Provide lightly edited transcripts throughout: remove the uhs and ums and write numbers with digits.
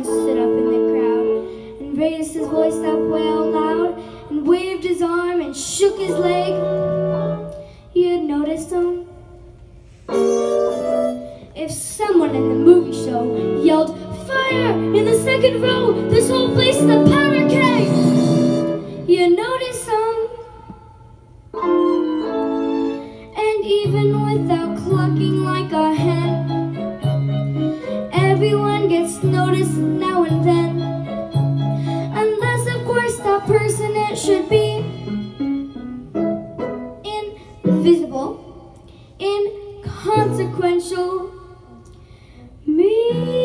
man stood up in the crowd and raised his voice up well loud and waved his arm and shook his leg. You had noticed him? If someone in the movie show yelled, "Fire!" in the second row, this whole place is a powder keg. You notice him? And even without clucking like a hen, everyone gets noticed now and then. Unless, of course, that person, it should be invisible, inconsequential. Me.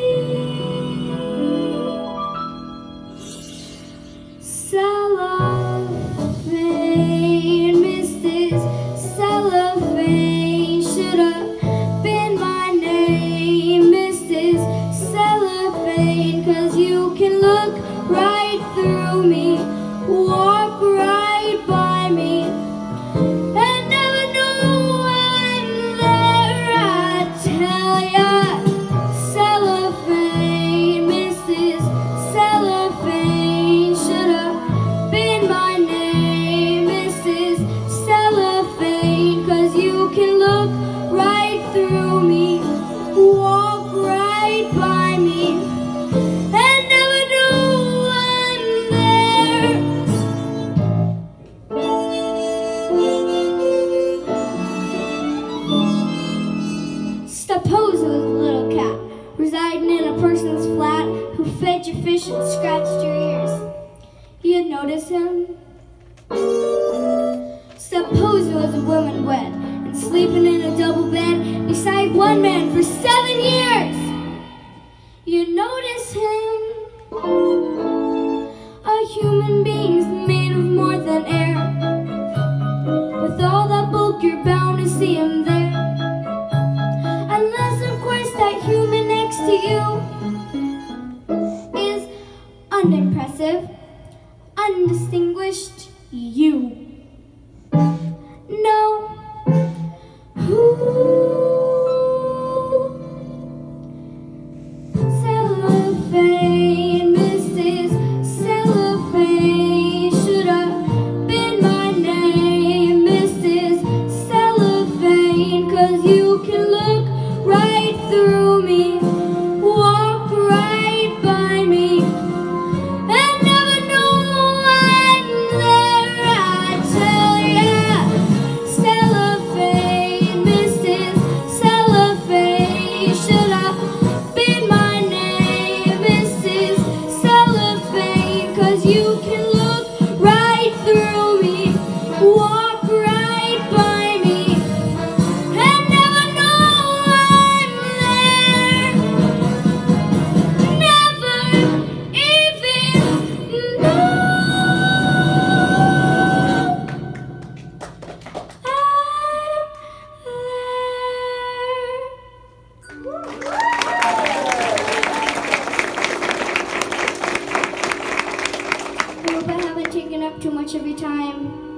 Cellophane, Mrs. Cellophane, should have been my name, Mrs. Cellophane, 'cause you can look right through me, walk right by me, and never know I'm there, I tell ya. Cellophane, Mrs. Cellophane, should have been my name, Mrs. Cellophane, 'cause you can look right through me, walk right by me, and never know I'm there. Suppose it was a little cat residing in a person's flat who fed your fish and scratched your ears. You'd notice him? Suppose it was a woman wed and sleeping in a double bed beside one man for 7 years. You'd notice him? A human being's made of more than air. With all that bulk, you're bound to see him there. Unless, of course, that human next to you is unimpressive, undistinguished you. No. Cellophane, Mrs. Cellophane, should have been my name, Mrs. Cellophane, 'cause you can look right through me, walk right by me, and never know I'm there, I tell ya. Cellophane, Mrs. Cellophane, should have been my name, Mrs. Cellophane, 'cause you can look right through me, walk right by me, and never know I'm there. Never even know I hope I haven't taken up too much of your time.